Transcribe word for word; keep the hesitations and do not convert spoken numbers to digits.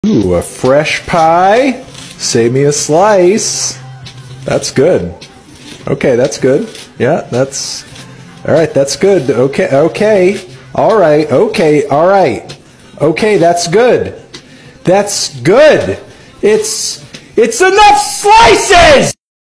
Ooh, a fresh pie. Save me a slice. That's good. Okay, that's good. Yeah, that's... All right, that's good. Okay, okay. All right, okay, all right. Okay, that's good. That's good. It's... It's enough slices!